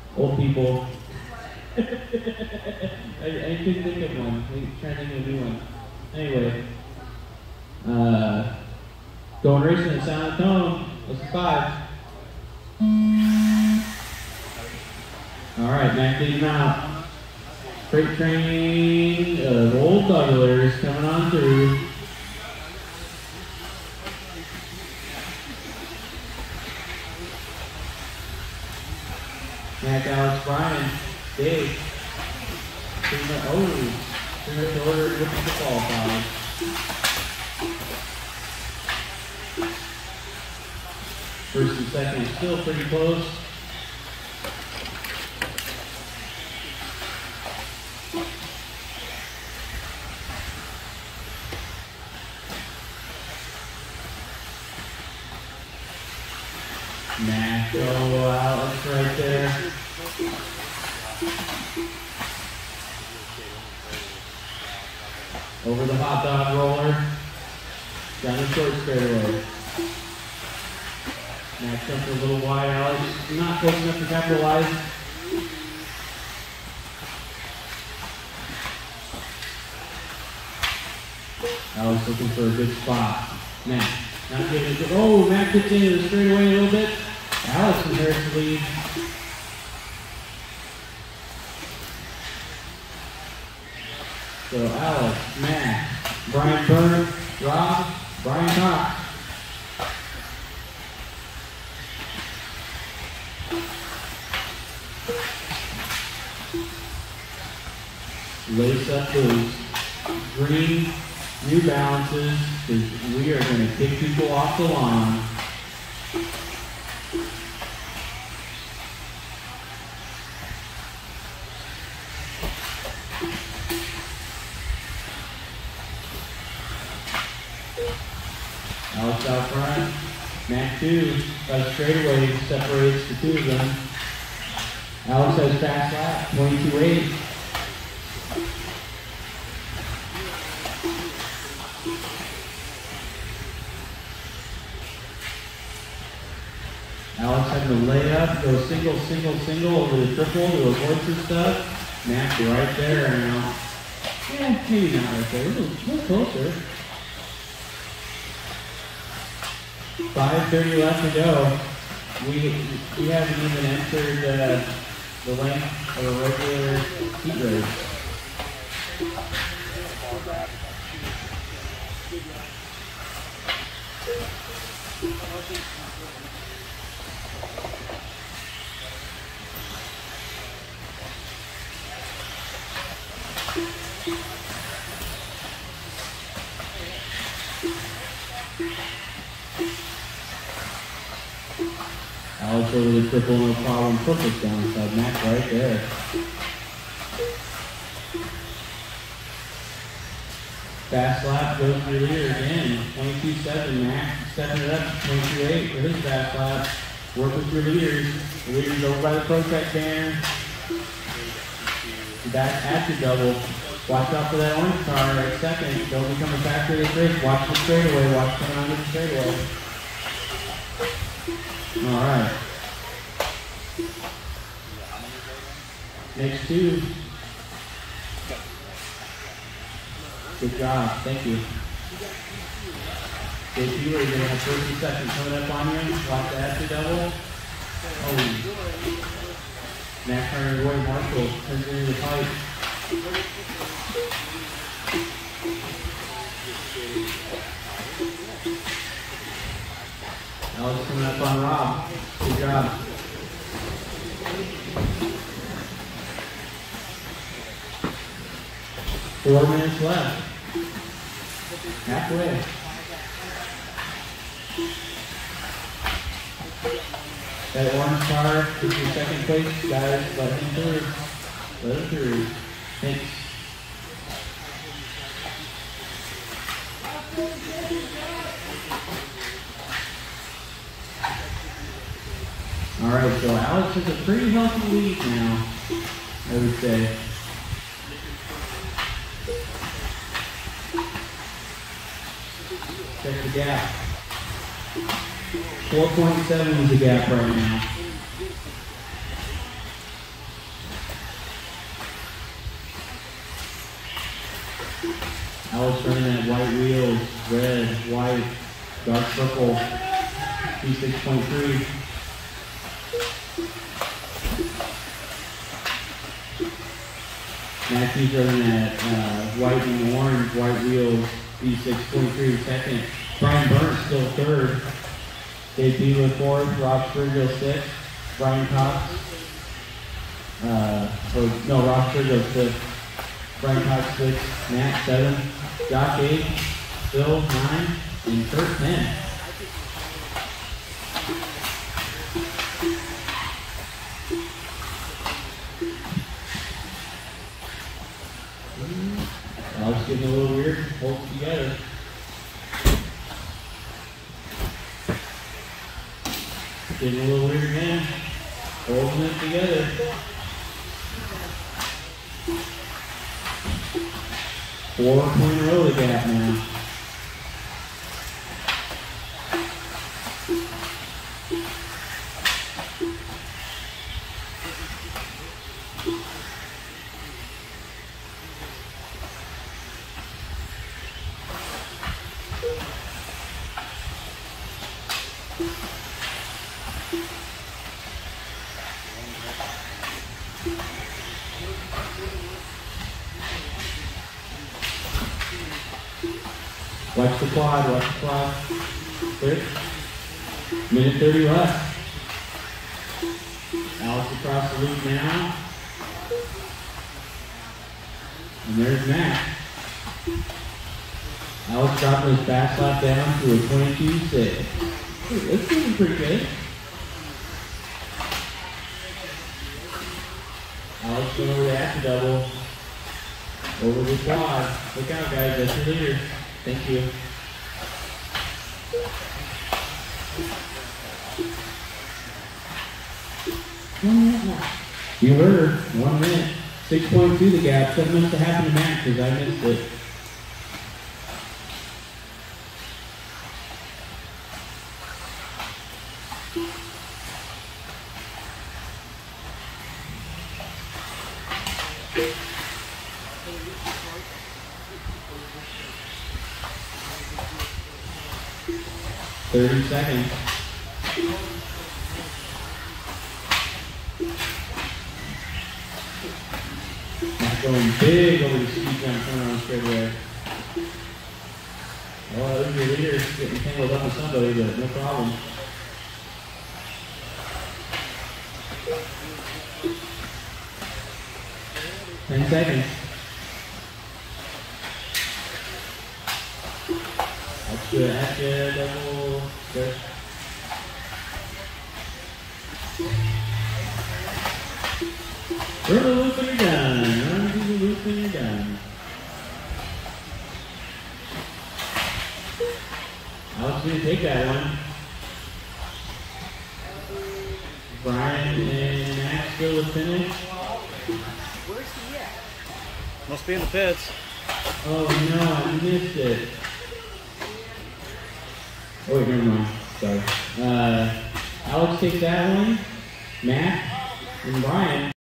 Old people. I couldn't think of one. I'm trying to think of a new one. Anyway. Going racing at Sound Tone. Let's 5. Alright, Mac leading out. Freight train of old bugglers coming on through. Mac, Alex, Brian, Dave. Pretty much order looking to qualify. First and second is still pretty close. Mac, go Alex right there. Over the hot dog roller. Down the short straightaway. Mac jumped a little wide, Alex. Not close enough to capitalize. Alex looking for a good spot. Mac, not giving it. Oh, Mac gets into the straightaway a little bit. Alex inherits the lead. So Alex, Mac, Brian Byrne, Rob, Brian Cox. Lace up those green New Balances, because we are going to kick people off the lawn. Alex out front. Mac 2 by straightaway separates the two of them. Alex has fast lap, 22.8. Alex having to lay up, go single, single, single over the triple to avoid some stuff. Mac right there now. Yeah, maybe not right there, a little closer. 5:30 left to go. We haven't even entered the length of a regular heat race. Alex over the triple, no problem. Perfect downside. Mac right there. Fast lap goes to the leader again. 22.7. Mac stepping it up to 22.8 for his fast lap. Work with your leaders. The leaders over by the Protect banner. Back at the double. Watch out for that orange car at second. Don't become a factor of this race. Watch the straightaway. Watch coming on the straightaway. All right. Next 2. Good job. Thank you. If you are going to have 30 seconds coming up on you, watch that to double. Oh. Mac Turner, Roy Marshall turns into the pipe. Alex coming up on Rob. Good job. Four minutes left. Halfway. That orange car is your second place, guys. Let him through. Let him through. Thanks. All right, so Alex has a pretty healthy lead now, I would say. Check the gap. 4.7 is the gap right now. Alex running at white wheels, red, white, dark purple, P6.3. Matthew's running at white and orange, white wheels, P6.3 second. Brian Burnt still third. Dave Beaver fourth, Rob Sturgill sixth, Brian Cox, Rob Sturgill fifth, Brian Cox sixth, Matt seventh, Josh eighth, Phil 9, and Kurt 10. Alex getting a little weird, hold it together. Getting a little weird again, holding it together. Four-point row the gap now. Watch the quad, watch the quad. Quick. Minute 30 left. Alex across the loop now. And there's Matt. Alex dropping his fast lap down to a 22.6. That's feeling pretty good. Alex going over the after double. Over the quad. Look out, guys, that's your leader. Thank you. You heard, 1 minute. 6.2 the gap. Something must have happened to Matt because I missed it. Seconds. Not going big over the speed jump coming on straightaway. Oh, there's your leader getting tangled up with somebody, but no problem. Ten seconds. That's good. That's good. Double. Good. Run the loop and you're done. Run the loop and you're done. Alex is going to take that one. Brian and Matt still to finish. Where's he at? Must be in the pits. Oh no, I missed it. Oh wait, never mind. Sorry. Alex takes that one. Matt and Brian.